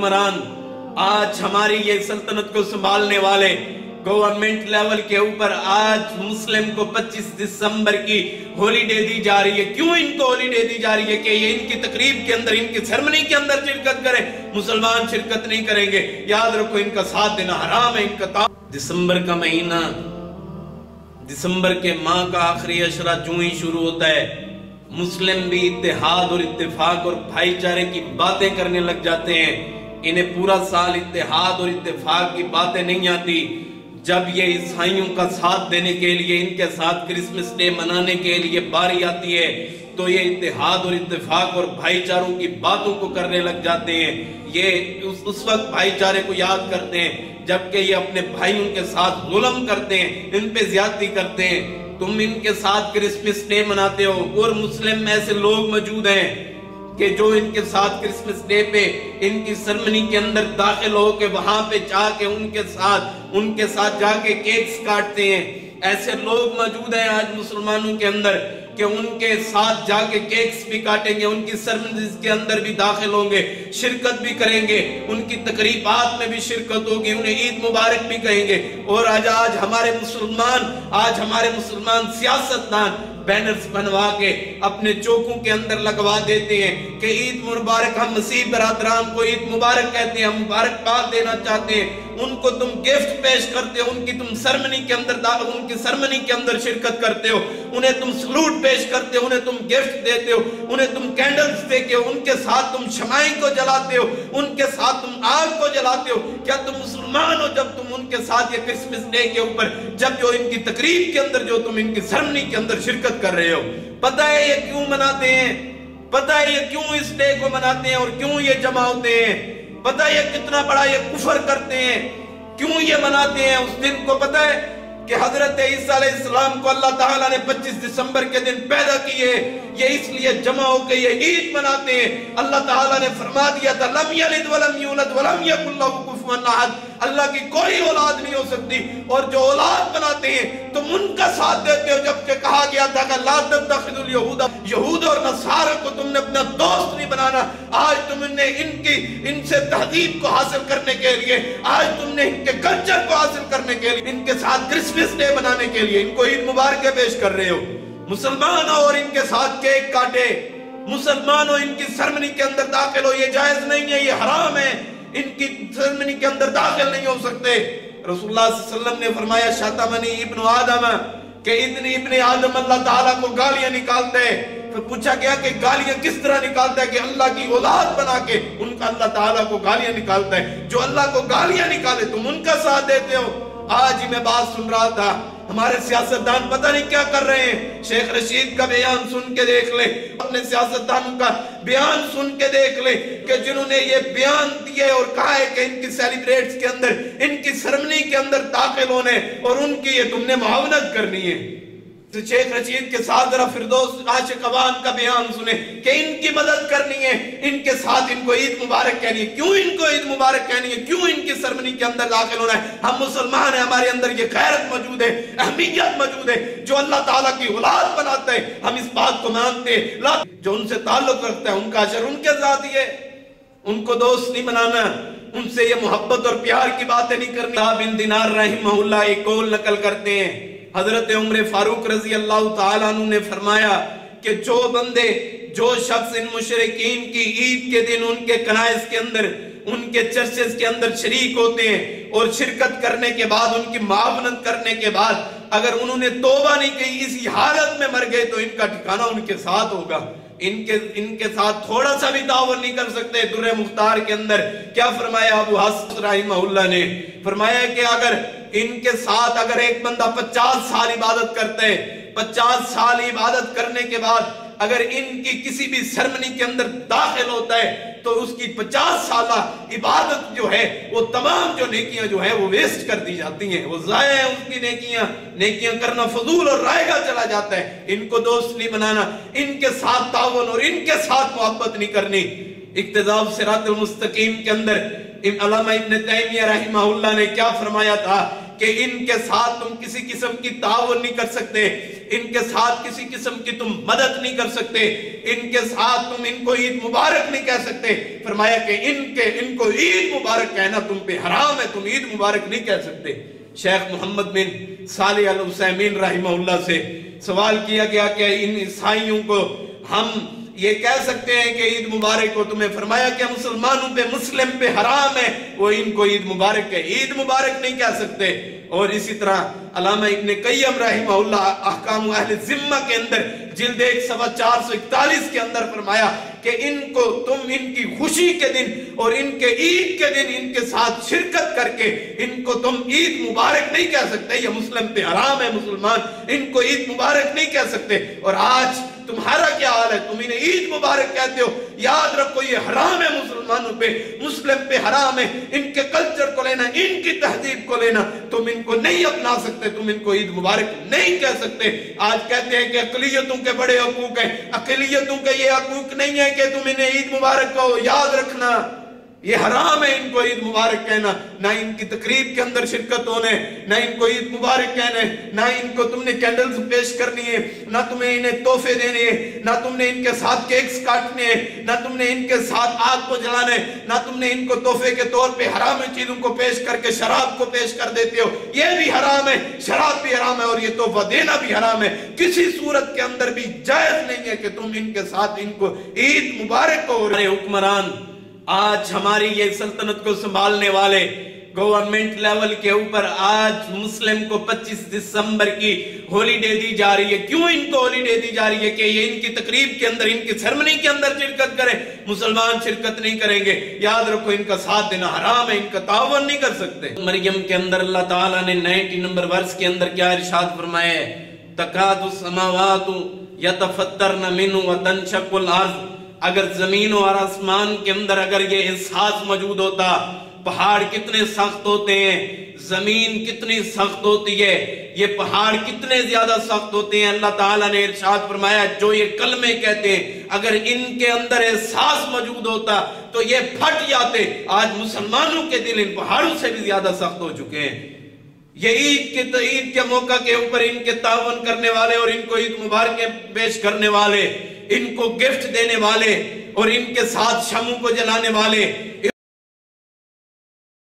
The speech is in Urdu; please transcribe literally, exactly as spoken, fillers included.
حکمران آج ہماری یہ سلطنت کو سنبھالنے والے گورنمنٹ لیول کے اوپر آج مسلم کو پچیس دسمبر کی ہولی ڈے دی جا رہی ہے. کیوں ان کو ہولی ڈے دی جا رہی ہے؟ کہ یہ ان کی تقریب کے اندر، ان کی سرمنی کے اندر شرکت کریں. مسلمان شرکت نہیں کریں گے. یاد رکھو ان کا ساتھ دینا حرام ہے. ان کا تا... دسمبر کا مہینہ، دسمبر کے ماہ کا آخری عشرہ جو ہی شروع ہوتا ہے، مسلم بھی اتحاد اور اتفاق اور بھائی چارے کی باتیں کرنے لگ جاتے ہیں. انہیں پورا سال اتحاد اور اتفاق کی باتیں نہیں آتی. جب یہ عیسائیوں کا ساتھ دینے کے لیے، ان کے ساتھ کرسمس ڈے منانے کے لیے باری آتی ہے تو یہ اتحاد اور اتفاق اور بھائی چاروں کی باتوں کو کرنے لگ جاتے ہیں. یہ اس, اس وقت بھائی چارے کو یاد کرتے ہیں جبکہ یہ اپنے بھائیوں کے ساتھ ظلم کرتے ہیں، ان پہ زیادتی کرتے ہیں. تم ان کے ساتھ کرسمس ڈے مناتے ہو اور مسلم میں ایسے لوگ موجود ہیں کہ جو ان کے ساتھ کرسمس ڈے پہ ان کی سرمنی کے اندر داخل ہو کے وہاں پہ جا کے ان کے ساتھ ان کے ساتھ جا کے کیکس کاٹتے ہیں. ایسے لوگ موجود ہیں آج مسلمانوں کے اندر کہ ان کے ساتھ جا کے کیکس بھی کاٹیں گے، ان کی سرمنی کے اندر بھی داخل ہوں گے، شرکت بھی کریں گے، ان کی تقریبات میں بھی شرکت ہوگی، انہیں عید مبارک بھی کہیں گے. اور آج آج ہمارے مسلمان آج ہمارے مسلمان سیاستدان بینرز بنوا کے اپنے چوکوں کے اندر لگوا دیتے ہیں کہ عید مبارک. ہم مسیح برادران کو عید مبارک کہتے ہیں، ہم مبارکباد دینا چاہتے ہیں. ان کو تم گفٹ پیش کرتے ہو، ان کی تم سرمنی کے اندر ان کی سرمنی کے اندر شرکت کرتے ہو، انہیں تم سلوٹ پیش کرتے ہو، انہیں تم گفٹ دیتے ہو، انہیں تم کینڈلز دے کے ان کے ساتھ تم شمائیں کو جلاتے ہو، ان کے ساتھ تم آگ کو جلاتے ہو. کیا تم مسلمان ہو جب تم ان کے ساتھ یہ کرسمس ڈے کے اوپر، جب جو ان کی تقریب کے اندر جو تم ان کی سرمنی کے اندر شرکت کر رہے ہو؟ پتہ ہے یہ کیوں مناتے ہیں؟ پتہ ہے یہ کیوں اس ڈے کو مناتے ہیں اور کیوں یہ جمع ہوتے ہیں؟ پتہ ہے یہ کتنا بڑا یہ کفر کرتے ہیں، کیوں یہ مناتے ہیں اس دن کو؟ پتہ ہے کہ حضرت عیسیٰ علیہ السلام کو اللہ تعالیٰ نے پچیس دسمبر کے دن پیدا کیے، یہ اس لیے جمع ہو کے یہ عید مناتے ہیں. اللہ تعالیٰ نے فرما دیا تھا لم یلد ولم یولد ولم یکن لہ کفوا احد. اللہ کی کوئی اولاد نہیں ہو سکتی، اور جو اولاد بناتے ہیں تم ان کا ساتھ دیتے ہو، جبکہ کہا گیا تھا کہ لا تتخذوا اليہود یہود اور نصارہ کو تم نے اپنا دوست نہیں بنانا. آج تم نے ان کی ان سے تہذیب کو حاصل کرنے کے لیے، آج تم نے ان کے کلچر کو حاصل کرنے کے لیے، ان کے ساتھ کرسمس ڈے بنانے کے لیے ان کو عید مبارکیں پیش کر رہے ہو. مسلمان ہو اور ان کے ساتھ کیک کاٹے، مسلمان ہو ان کی سرمنی کے اندر داخل ہو، یہ جائز نہیں ہے، یہ حرام ہے. ان کی سرمنی کے اندر داخل نہیں ہو سکتے. رسول اللہ صلی اللہ علیہ وسلم نے فرمایا شتمنی ابن آدم، کہ ابن ابن آدم اللہ تعالیٰ کو گالیاں نکالتے ہیں. پھر پوچھا گیا کہ گالیاں کس طرح نکالتا ہے؟ کہ اللہ کی اولاد بنا کے ان کا اللہ تعالیٰ کو گالیاں نکالتا ہے. جو اللہ کو گالیاں نکالے تم ان کا ساتھ دیتے ہو. آج ہی میں بات سن رہا تھا، ہمارے سیاستدان پتہ نہیں کیا کر رہے ہیں. شیخ رشید کا بیان سن کے دیکھ لے، اپنے سیاستدانوں کا بیان سن کے دیکھ لے کہ جنہوں نے یہ بیان دیے اور کہا ہے کہ ان کی سیلیبریٹس کے اندر، ان کی سرمنی کے اندر داخل ہونے اور ان کی یہ تم نے معاونت کرنی ہے. تو شیخ رشید کے ساتھ ذرا فردوس عاشق اوان کا بیان سنیں کہ ان کی مدد کرنی ہے، ان کے ساتھ ان کو عید مبارک کہنی ہے. کیوں ان کو عید مبارک کہنی ہے؟ کیوں ان کی سرمنی کے اندر داخل ہونا ہے؟ ہم مسلمان ہیں، ہمارے اندر یہ غیرت موجود ہے، اہمیت موجود ہے. جو اللہ تعالیٰ کی اولاد بناتا ہے ہم اس بات کو مانتے ہیں. جو ان سے تعلق رکھتا ہے ان کا اشر ان کے ساتھ ہی ہے. ان کو دوست نہیں بنانا، ان سے یہ محبت اور پیار کی باتیں نہیں کرنی. بن دینار رحمہ اللہ ایک قول نقل کرتے ہیں، حضرت عمر فاروق رضی اللہ تعالیٰ عنہ نے فرمایا کہ جو بندے جو شخص ان مشرکین کی عید کے دن ان کے کنائس کے اندر، ان کے چرچز کے اندر شریک ہوتے ہیں اور شرکت کرنے کے بعد، ان کی معاونت کرنے کے بعد اگر انہوں نے توبہ نہیں کی، اسی حالت میں مر گئے تو ان کا ٹھکانہ ان کے ساتھ ہوگا. ان کے ان کے ساتھ تھوڑا سا بھی تعاون نہیں کر سکتے. درہ مختار کے اندر کیا فرمایا ابو حسن رحمہ اللہ نے؟ فرمایا کہ اگر ان کے ساتھ اگر ایک بندہ پچاس سال عبادت کرتے ہیں، پچاس سال عبادت کرنے کے بعد اگر ان کی کسی بھی سرمنی کے اندر داخل ہوتا ہے تو اس کی پچاس سالہ عبادت جو ہے وہ تمام جو نیکیاں جو ہیں وہ ویسٹ کر دی جاتی ہیں، وہ ضائع ہیں اس کی نیکیاں. نیکیاں کرنا فضول اور رائے گا چلا جاتا ہے. ان کو دوست نہیں بنانا، ان کے ساتھ تعاون اور ان کے ساتھ محبت نہیں کرنی. اقتداء صراط المستقیم کے اندر علامہ ابن تیمیہ رحمہ اللہ نے کیا فرمایا تھا کہ ان کے ساتھ تم کسی قسم کی تعاون نہیں کر سکتے، ان کے ساتھ کسی قسم کی تم مدد نہیں کر سکتے، ان کے ساتھ تم ان کو عید مبارک نہیں کہہ سکتے۔ فرمایا کہ ان کے ان کو عید مبارک کہنا تم پہ حرام ہے، تم عید مبارک نہیں کہہ سکتے۔ شیخ محمد بن صالح العثیمین رحمہ اللہ سے سوال کیا گیا کہ ان عیسائیوں کو ہم یہ کہہ سکتے ہیں کہ عید مبارک ہو؟ تمہیں فرمایا کہ مسلمانوں پہ مسلم پہ حرام ہے وہ ان کو عید مبارک ہے، عید مبارک نہیں کہہ سکتے۔ اور اسی طرح علامہ ابن قیم رحمہ اللہ احکام اہل ذمہ کے اندر جلد ایک سوا چار سو اکتالیس کے اندر فرمایا کہ ان کو تم ان کی خوشی کے دن اور ان کے عید کے دن ان کے ساتھ شرکت کر کے ان کو تم عید مبارک نہیں کہہ سکتے، یہ مسلم پہ حرام ہے، مسلمان ان کو عید مبارک نہیں کہہ سکتے۔ اور آج تمہارا کیا حال ہے؟ تم انہیں عید مبارک کہتے ہو، یاد رکھو یہ حرام ہے، مسلمانوں پہ مسلم پہ حرام ہے، ان کے کلچر کو لینا، ان کی تہذیب کو لینا تم ان کو نہیں اپنا سکتے، تم ان کو عید مبارک نہیں کہہ سکتے۔ آج کہتے ہیں کہ اقلیتوں کے بڑے حقوق ہیں، اقلیتوں کے یہ حقوق نہیں ہے کہ تم انہیں عید مبارک کہو، یاد رکھنا یہ حرام ہے ان کو عید مبارک کہنا، نہ ان کی تقریب کے اندر شرکت ہونے، نہ ان کو عید مبارک کہنے، نہ ان کو تم نے کینڈلز پیش کرنی ہے، نہ تمہیں انہیں تحفے دینے ہیں، نہ تم نے ان کے ساتھ کیکس کاٹنے ہیں، نہ تم نے ان کے ساتھ آگ کو جلانے، نہ تم نے ان کو تحفے کے طور پہ حرام چیزوں کو پیش کر کے شراب کو پیش کر دیتے ہو، یہ بھی حرام ہے، شراب بھی حرام ہے اور یہ تحفہ دینا بھی حرام ہے۔ کسی صورت کے اندر بھی جائز نہیں ہے کہ تم ان کے ساتھ ان کو عید مبارک کو۔ ہمارے حکمران آج ہماری یہ سلطنت کو سنبھالنے والے گورنمنٹ لیول کے اوپر آج مسلم کو پچیس دسمبر کی ہولی ڈے دی جا رہی ہے۔ کیوں ان کو ہولی ڈے دی جا رہی ہے؟ کہ یہ ان کی تقریب کے اندر، ان کی سرمنی کے اندر شرکت کریں، مسلمان شرکت نہیں کریں گے۔ یاد رکھو ان کا ساتھ دینا حرام ہے، ان کا تعاون نہیں کر سکتے۔ مریم کے اندر اللہ تعالیٰ نے نائنٹی نمبر ورس کے اندر کیا ارشاد فرمایا ہے؟ تکاد السماوات یتفطرن منہ وتنشق الارض۔ اگر زمین اور آسمان کے اندر اگر یہ احساس موجود ہوتا، پہاڑ کتنے سخت ہوتے ہیں، زمین کتنی سخت ہوتی ہے، یہ پہاڑ کتنے زیادہ سخت ہوتے ہیں، اللہ تعالیٰ نے ارشاد فرمایا جو یہ کلمے کہتے ہیں اگر ان کے اندر احساس موجود ہوتا تو یہ پھٹ جاتے۔ آج مسلمانوں کے دل ان پہاڑوں سے بھی زیادہ سخت ہو چکے ہیں۔ یہ عید کے عید کے موقع کے اوپر ان کے تعاون کرنے والے اور ان کو عید مبارکیں پیش کرنے والے، ان کو گفٹ دینے والے اور ان کے ساتھ شمع کو جلانے والے